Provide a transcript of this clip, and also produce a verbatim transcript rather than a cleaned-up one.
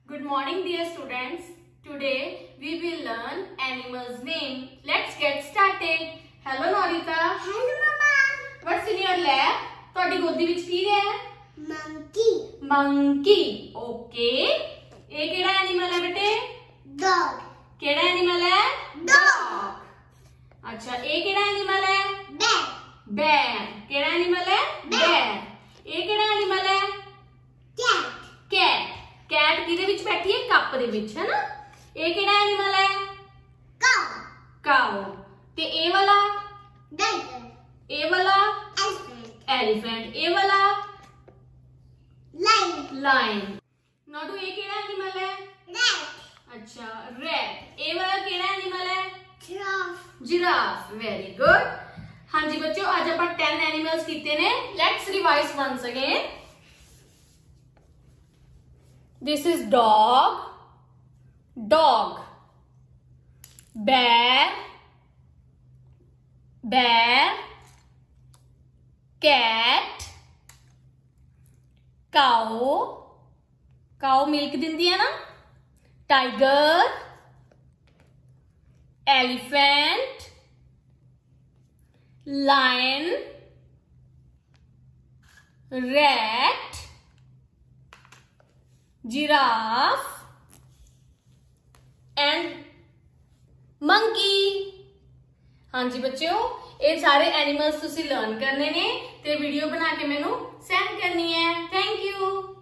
Good morning, dear students. Today we will learn animals' name. Let's get started. Hello, Norita. Hello, Mama. What's in your lap? ਤੁਹਾਡੀ ਗੋਦੀ ਵਿੱਚ ਕੀ ਹੈ? Monkey. Monkey. Okay. ਇਹ ਕਿਹੜਾ animal ਹੈ ਬੇਟੇ? Dog. ਕਿਹੜਾ ਐਨੀਮਲ ਹੈ? Dog. ਅੱਛਾ, ਇਹ ਕਿਹੜਾ ਐਨੀਮਲ ਹੈ? Bear. Bear. ਕਿਹੜਾ ਐਨੀਮਲ ਹੈ? Bear. ਇਹ ਕਿਹੜਾ ਐਨੀਮਲ ਹੈ? Cat. Cat. Cat ਕਿਹਦੇ ਵਿੱਚ ਬੈਠੀ ਹੈ? ਕੱਪ ਦੇ ਵਿੱਚ, ਹੈ ਨਾ? ਇਹ ਕਿਹੜਾ ਐਨੀਮਲ ਹੈ? Cow. Cow. ਤੇ ਇਹ ਵਾਲਾ? Tiger. ਇਹ ਵਾਲਾ? Elephant. Elephant. ਇਹ ਵਾਲਾ? Lion. Lion. ਨੋਟੂ ਇਹ ਕਿਹੜਾ ਐਨੀਮਲ ਹੈ? Rat. ਅੱਛਾ, rat. ਇਹ ਵਾਲਾ ਕਿਹੜਾ ਐਨੀਮਲ ਹੈ? Giraffe. Giraffe. Very good. ਹਾਂਜੀ ਬੱਚਿਓ, ਅੱਜ ਆਪਾਂ ten ਐਨੀਮਲਸ ਕੀਤੇ ਨੇ. Let's revise once again. This is dog, dog, bear, bear, cat, cow, cow milk ਦਿੰਦੀ ਹੈ ਨਾ, tiger, elephant, lion, rat, giraffe and monkey. ਹਾਂਜੀ ਬੱਚਿਓ, ਇਹ ਸਾਰੇ ਐਨੀਮਲਸ ਤੁਸੀਂ ਲਰਨ ਕਰਨੇ ਨੇ ਤੇ ਵੀਡੀਓ ਬਣਾ ਕੇ ਮੈਨੂੰ ਸੈਂਡ ਕਰਨੀ ਹੈ. Thank you.